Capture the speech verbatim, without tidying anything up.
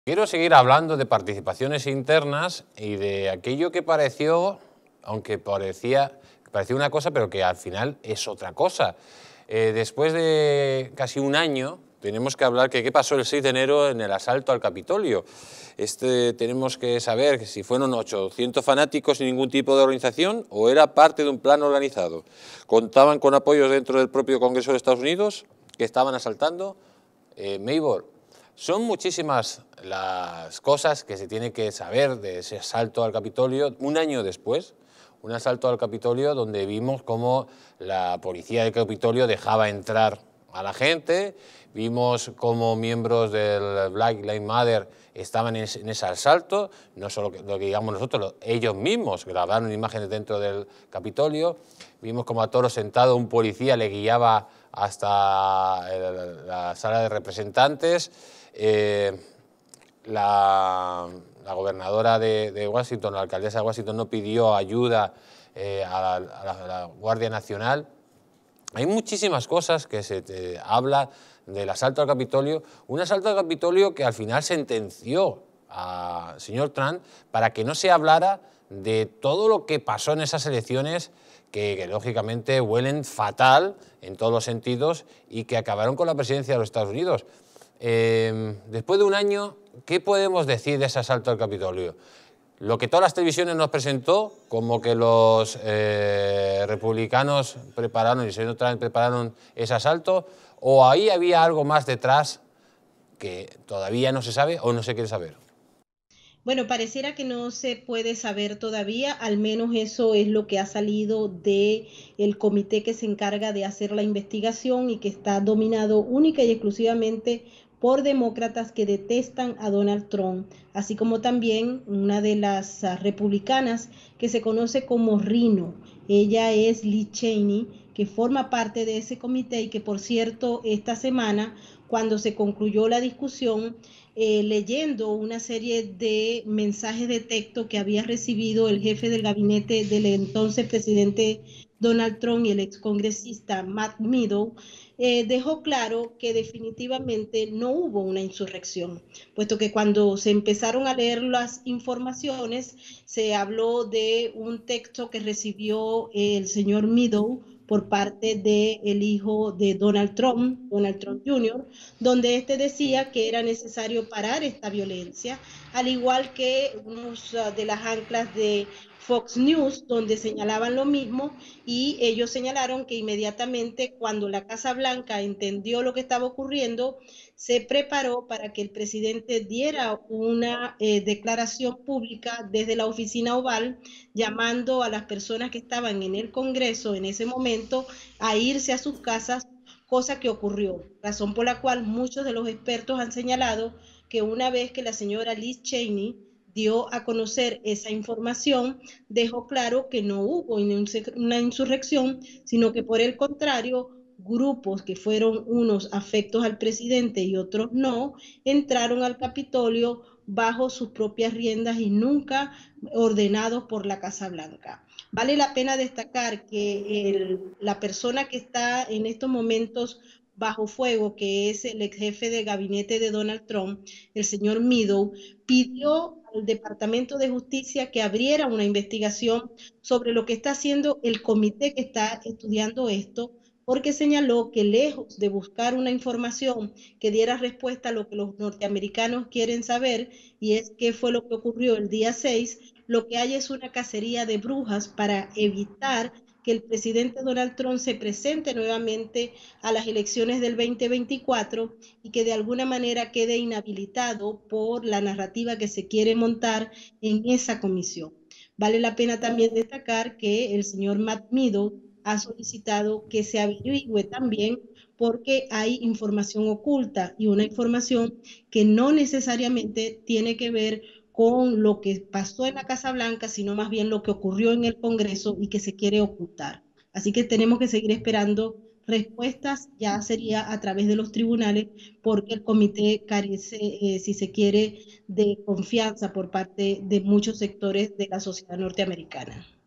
Quiero seguir hablando de participaciones internas y de aquello que pareció, aunque parecía, parecía una cosa, pero que al final es otra cosa. Eh, después de casi un año, tenemos que hablar de qué pasó el seis de enero en el asalto al Capitolio. Este, tenemos que saber si fueron ochocientos fanáticos sin ningún tipo de organización o era parte de un plan organizado. ¿Contaban con apoyos dentro del propio Congreso de Estados Unidos que estaban asaltando? Eh, Maybor, son muchísimas las cosas que se tiene que saber de ese asalto al Capitolio un año después. Un asalto al Capitolio donde vimos cómo la policía del Capitolio dejaba entrar a la gente, vimos cómo miembros del Black Lives Matter estaban en ese asalto, no solo lo que digamos nosotros, ellos mismos grabaron imágenes dentro del Capitolio, vimos cómo a toro sentado un policía le guiaba hasta la sala de representantes. Eh, la, la gobernadora de, de Washington, la alcaldesa de Washington, no pidió ayuda eh, a, la, a, la, a la Guardia Nacional. Hay muchísimas cosas que se te habla del asalto al Capitolio, un asalto al Capitolio que al final sentenció al señor Trump para que no se hablara de todo lo que pasó en esas elecciones que, que lógicamente huelen fatal en todos los sentidos y que acabaron con la presidencia de los Estados Unidos. Eh, después de un año, ¿qué podemos decir de ese asalto al Capitolio? Lo que todas las televisiones nos presentó, como que los eh, republicanos prepararon y el señor Trump prepararon ese asalto, o ahí había algo más detrás que todavía no se sabe o no se quiere saber. Bueno, pareciera que no se puede saber todavía, al menos eso es lo que ha salido de el comité que se encarga de hacer la investigación y que está dominado única y exclusivamente por demócratas que detestan a Donald Trump, así como también una de las uh, republicanas que se conoce como Rhino. Ella es Liz Cheney, que forma parte de ese comité y que, por cierto, esta semana, cuando se concluyó la discusión, eh, leyendo una serie de mensajes de texto que había recibido el jefe del gabinete del entonces presidente Donald Trump y el excongresista Matt Meadows, eh, dejó claro que definitivamente no hubo una insurrección, puesto que cuando se empezaron a leer las informaciones se habló de un texto que recibió el señor Meadows por parte del hijo de Donald Trump, Donald Trump junior, donde este decía que era necesario parar esta violencia, al igual que unos de las anclas de Fox News, donde señalaban lo mismo, y ellos señalaron que inmediatamente cuando la Casa Blanca entendió lo que estaba ocurriendo, se preparó para que el presidente diera una eh, declaración pública desde la oficina oval, llamando a las personas que estaban en el Congreso en ese momento a irse a sus casas, cosa que ocurrió, razón por la cual muchos de los expertos han señalado que una vez que la señora Liz Cheney dio a conocer esa información, dejó claro que no hubo una insurrección, sino que por el contrario, grupos que fueron unos afectos al presidente y otros no, entraron al Capitolio bajo sus propias riendas y nunca ordenados por la Casa Blanca. Vale la pena destacar que el, la persona que está en estos momentos bajo fuego, que es el ex jefe de gabinete de Donald Trump, el señor Meadows, pidió al Departamento de Justicia que abriera una investigación sobre lo que está haciendo el comité que está estudiando esto, porque señaló que lejos de buscar una información que diera respuesta a lo que los norteamericanos quieren saber, y es qué fue lo que ocurrió el día seis, lo que hay es una cacería de brujas para evitar que el presidente Donald Trump se presente nuevamente a las elecciones del veinte veinticuatro y que de alguna manera quede inhabilitado por la narrativa que se quiere montar en esa comisión. Vale la pena también destacar que el señor Matt Meadows ha solicitado que se averigüe también porque hay información oculta y una información que no necesariamente tiene que ver con lo que pasó en la Casa Blanca, sino más bien lo que ocurrió en el Congreso y que se quiere ocultar. Así que tenemos que seguir esperando respuestas, ya sería a través de los tribunales, porque el comité carece, eh, si se quiere, de confianza por parte de muchos sectores de la sociedad norteamericana.